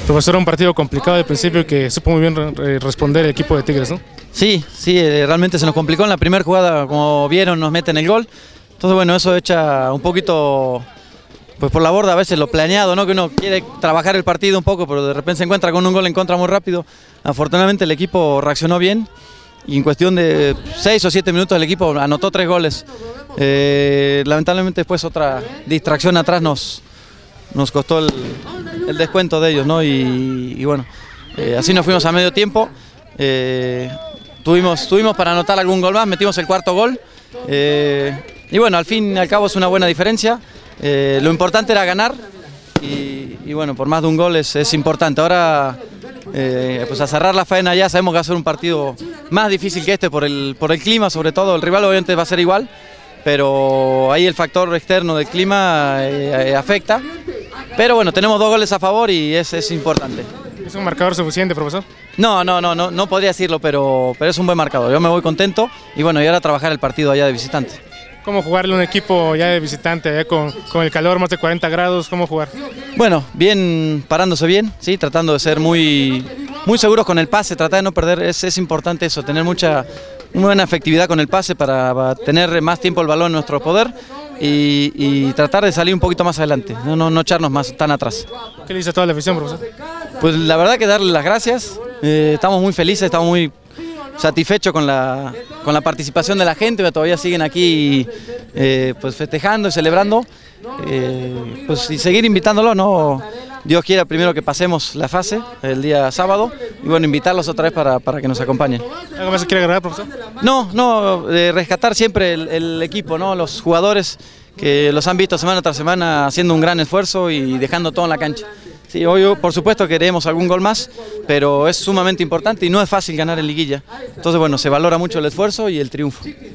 Profesor, un partido complicado de principio que supo muy bien responder el equipo de Tigres, ¿no? Sí, realmente se nos complicó en la primera jugada, como vieron, nos meten el gol. Entonces, bueno, eso echa un poquito pues por la borda a veces lo planeado, ¿no? Que uno quiere trabajar el partido un poco, pero de repente se encuentra con un gol en contra muy rápido. Afortunadamente el equipo reaccionó bien y en cuestión de 6 o 7 minutos el equipo anotó 3 goles. Lamentablemente después otra distracción atrás nos costó el descuento de ellos, ¿no? Y bueno, así nos fuimos a medio tiempo. Tuvimos para anotar algún gol más, metimos el cuarto gol. Y bueno, al fin y al cabo es una buena diferencia. Lo importante era ganar y bueno, por más de un gol es importante. Ahora pues a cerrar la faena ya, sabemos que va a ser un partido más difícil que este por el clima, sobre todo. El rival obviamente va a ser igual, pero ahí el factor externo del clima afecta. Pero bueno, tenemos 2 goles a favor y es importante. ¿Es un marcador suficiente, profesor? No podría decirlo, pero es un buen marcador. Yo me voy contento y bueno, y ahora a trabajar el partido allá de visitante. ¿Cómo jugarle a un equipo ya de visitante, ya con el calor, más de 40 grados? ¿Cómo jugar? Bueno, bien, parándose bien, ¿sí? Tratando de ser muy seguros con el pase, tratar de no perder, es importante eso, tener muy buena efectividad con el pase para tener más tiempo el balón en nuestro poder y tratar de salir un poquito más adelante, no echarnos más tan atrás. ¿Qué le dice a toda la afición, profesor? Pues la verdad que darle las gracias, estamos muy felices, estamos muy satisfecho con la participación de la gente, todavía siguen aquí pues festejando y celebrando, pues y seguir invitándolos, ¿no? Dios quiera primero que pasemos la fase el día sábado y bueno, invitarlos otra vez para que nos acompañen. ¿Algo más que quiere agregar, profesor? No, rescatar siempre el equipo, ¿no? Los jugadores que los han visto semana tras semana haciendo un gran esfuerzo y dejando todo en la cancha. Sí, hoy por supuesto queremos algún gol más, pero es sumamente importante y no es fácil ganar en liguilla. Entonces bueno, se valora mucho el esfuerzo y el triunfo.